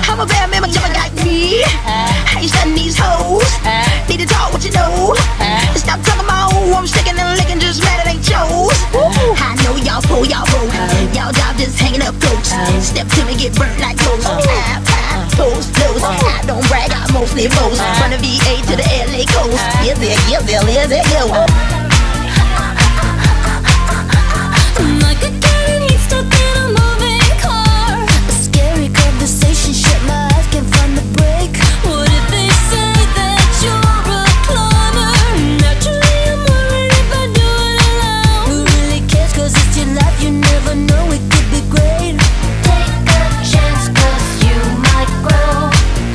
I'm a bad man, but you got me. How you stunning these hoes? Need to talk what you know. Stop talking about who I'm sticking and licking, just mad it ain't yours. I know y'all pull, y'all roll. Y'all job just hanging up close. Step to me, get burnt like toast. Pose, close. I don't brag, I mostly boast. From the VA to the LA coast. Is it, go. Like a cat he's stuck in a moving car. A scary conversation, shit, my eyes can't find the break. What if they say that you're a cloner? Naturally I'm worried if I do it alone. Who really cares, cause it's your life, you never know, it could be great. Take a chance, cause you might grow.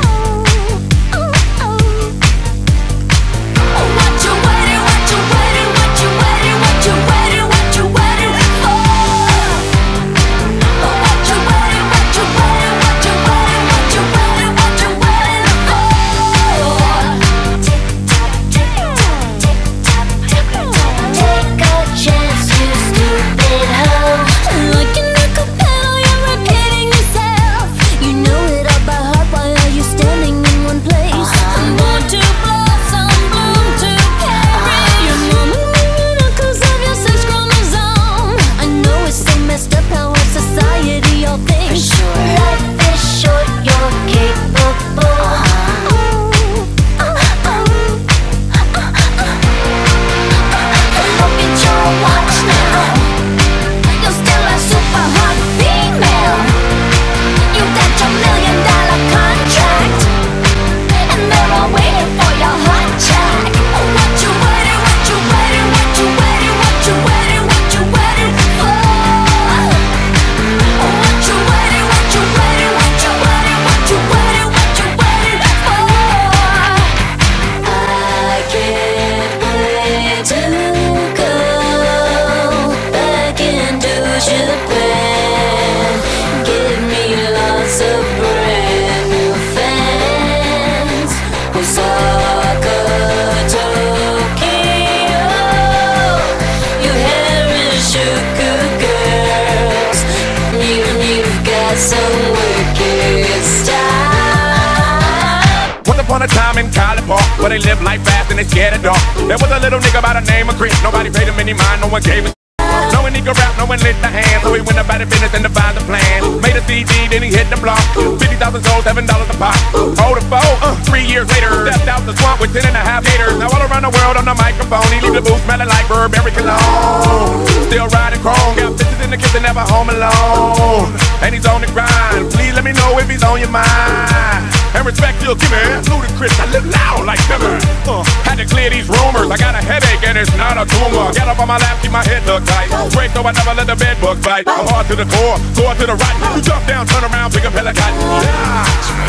What you waiting, what you waiting, what you waiting, what you waiting, what you waiting for? What you waiting, what you waiting, what you waiting, what you waiting, what you waiting for? Tick tock, tick tock, tick tock, take a chance, you stupid hoe. Like an echo pedal, you're repeating yourself. You know it all by heart, why are you standing in one place? I'm born to blossom, bloom to carry. Your mama moving on cause of your sex chromosome. I know it's so messed up how our society all thinks. Life is short, you're capable. Look at your watch now. You're still a super hot female. You got your $1 million contract, and they're all waiting for your hot check. What you waiting, what you waiting, what you waiting, what you waiting, what you waiting for? What you waiting, what you waiting, what you waiting, what you waiting, what you waiting for? I can't wait to go back into Japan. Give me lots of brand new fans. Osaka, Tokyo, your hair is sugar girls. You've got some wicked style. Once upon a time in College Park, where they live life fast and they scared of dark. There was a little nigga by the name of Chris. Nobody paid him any mind, no one gave a no one he could rap, no one lit the hand. So he went about his business and devised a plan. Made a CD, then he hit the block. 50,000 sold, $7 a pop. Hold the phone, 3 years later, stepped out the swamp with 10.5 gators. Now all around the world on the microphone, he leave the booth smelling like Burberry cologne. Still riding chrome, got bitches in the kitchen, never home alone. And he's on the grind, please let me know if he's on your mind. And respect you'll give me, ludicrous, I live loud like Timber. Had to clear these rumors, I got a headache and it's not a tumor. Get up on my lap, keep my head look tight. Straight so I never let the bed bug bite. I'm hard to the core to the right. You jump down, turn around, pick a pellet.